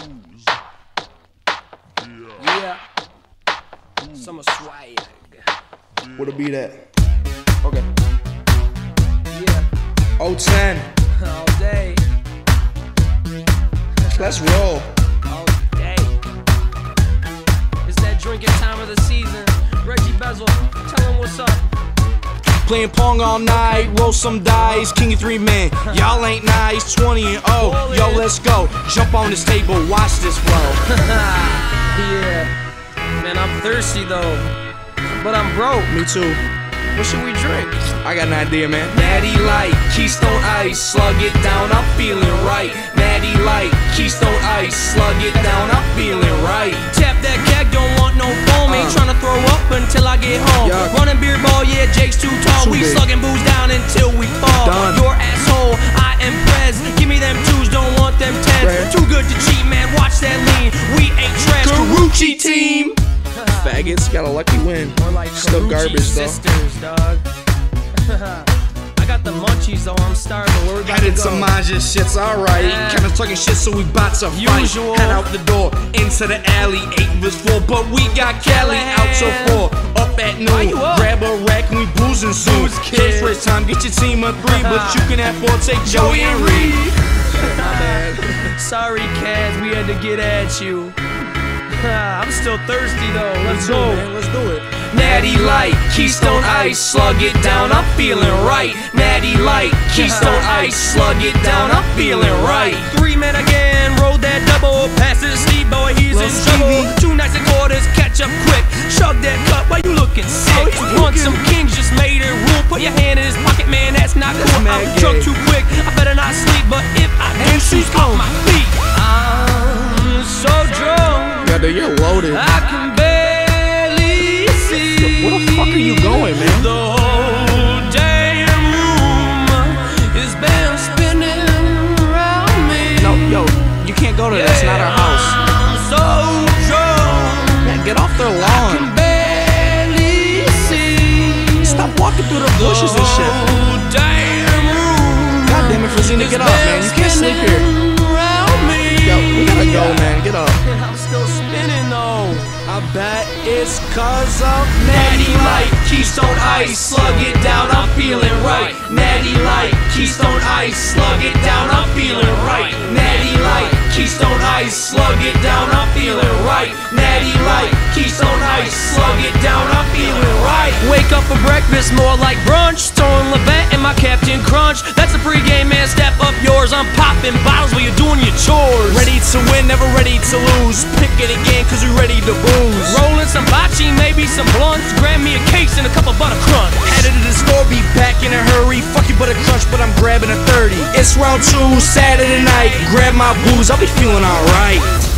Yeah. Summer swag. What'll be that? Okay. Yeah. 010. All day. Let's roll. All day. It's that drinking time of the season. Reggie Bezel, tell him what's up. Playing pong all night, roll some dice, king of 3 men. Y'all ain't nice, 20 and 0. Yo, let's go. Jump on this table, watch this flow. Yeah. Man, I'm thirsty though. But I'm broke. Me too. What should we drink? I got an idea, man. Natty Light, Keystone Ice, slug it down, I'm feeling right. Natty Light, Keystone Ice, slug it down, I'm feeling right. Tap that keg, don't want no foam. Ain't tryna throw up until I get home. Yeah. Running beer ball, yeah, Jake's too tall. Too We big. slugging booze down until we fall. Done. Your asshole, I am Prez. Give me them twos, don't want them tens. Right. Too good to cheat, man, watch that lean. We ain't trash, Karuchi team. Faggots got a lucky win. More like Still Karuchi garbage though. sisters, dog. I got the munchies though, I'm starving. Where we about to Headed go? to Manja, shit's alright. Yeah. Kinda talking shit, so we bout to fight. Usual. Head out the door, into the alley. 8 was full, but we got Cali out till 4. Up at Why noon, you up? grab a rack and we boozing soon. Booze, kid. First time, get your team of 3, but you can have 4. Take Joey and Reed. Sorry, Kaz, we had to get at you. I'm still thirsty though. Let's go. Let's do it. Natty Light, Keystone Ice, slug it down, I'm feeling right. Natty Light, Keystone Ice, slug it down, I'm feeling right. 3 men again, roll that double, pass it to Steve Boy, he's Lil' in trouble. Stevie. 2 nights and quarters, catch up quick. Chug that cup, why you looking sick? Want some kings, just made it rule. Put your hand in his pocket, man, that's not cool. mad I'm drunk gay. too quick, I better not sleep, but if I do, shoes off my feet. I'm so drunk. Yeah, dude, you're loaded. I can barely see. Where the fuck are you going, man? The whole damn room is been spinning around me. No, yo, you can't go to that. It's not our house. I'm so drunk. Man, get off their I lawn. can barely see. Stop walking through the bushes and shit. The whole damn room. God damn it, Frazina, get up, man. You can't sleep here. Yo, we gotta go, man. Get up. I'm still spinning though. I bet it's cause of Natty Light, Keystone Ice, slug it down, I'm feeling right. Natty Light, Keystone Ice, slug it down, I'm feeling right. Natty Light, Keystone Ice, slug it down, I'm feeling right. Natty Light, Keystone Ice, slug it down, I'm feeling right. Wake up for breakfast, more like brunch. Throwing Levant and my Captain Crunch. That's a pregame, man, step up yours. I'm popping bottles while you're doing your chores. ready to win, never ready to lose. Pick it again, cause we ready to booze. Rolling some bocce, maybe some blunts. Grab me a case and a couple butter crunch. Headed to the store, be back in a hurry. Fuck you, butter crunch, but I'm grabbing a 30. It's round 2, Saturday night. Grab my booze, I'll be feeling alright.